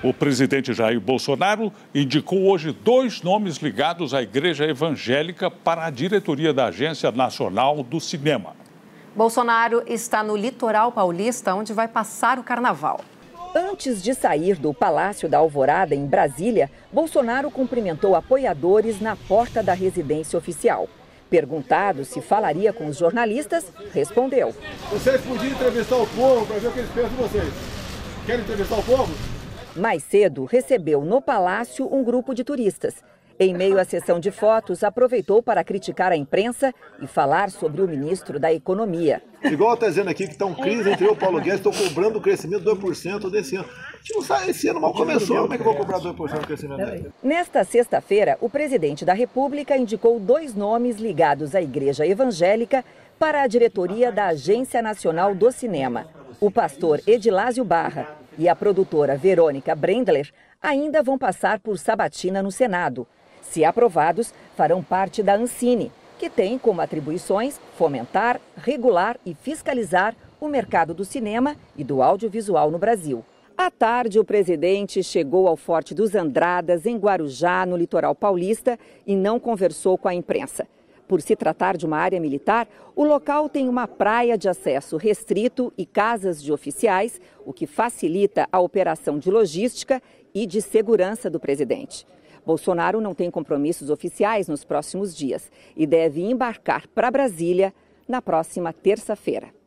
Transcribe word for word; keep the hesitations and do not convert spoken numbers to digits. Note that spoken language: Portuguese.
O presidente Jair Bolsonaro indicou hoje dois nomes ligados à Igreja Evangélica para a diretoria da Agência Nacional do Cinema. Bolsonaro está no litoral paulista, onde vai passar o carnaval. Antes de sair do Palácio da Alvorada, em Brasília, Bolsonaro cumprimentou apoiadores na porta da residência oficial. Perguntado se falaria com os jornalistas, respondeu: Vocês podiam entrevistar o povo para ver o que eles pensam de vocês. Querem entrevistar o povo? Mais cedo, recebeu no Palácio um grupo de turistas. Em meio à sessão de fotos, aproveitou para criticar a imprensa e falar sobre o ministro da Economia. Igual está dizendo aqui que está um crise entre eu e o Paulo Guedes, estou cobrando o crescimento de dois por cento desse ano. A gente não sabe, esse ano mal começou, como é que eu vou cobrar dois por cento do crescimento? Nesta sexta-feira, o presidente da República indicou dois nomes ligados à Igreja Evangélica para a diretoria da Agência Nacional do Cinema. O pastor Edilásio Barra e a produtora Verônica Brendler ainda vão passar por sabatina no Senado. Se aprovados, farão parte da Ancine, que tem como atribuições fomentar, regular e fiscalizar o mercado do cinema e do audiovisual no Brasil. À tarde, o presidente chegou ao Forte dos Andradas, em Guarujá, no litoral paulista, e não conversou com a imprensa. Por se tratar de uma área militar, o local tem uma praia de acesso restrito e casas de oficiais, o que facilita a operação de logística e de segurança do presidente. Bolsonaro não tem compromissos oficiais nos próximos dias e deve embarcar para Brasília na próxima terça-feira.